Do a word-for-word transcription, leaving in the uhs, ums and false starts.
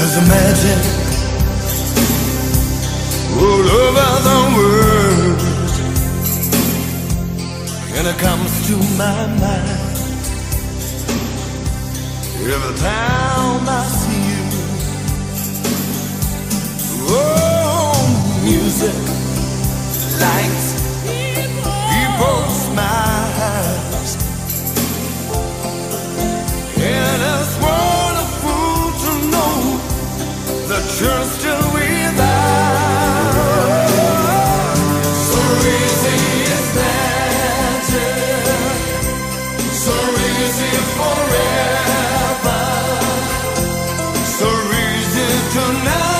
There's a magic all over the world, and it comes to my mind every time I see you. Oh, music, lights, people smiles, and it's wonderful to know that you're still with us. So easy is magic, so easy forever, so easy tonight.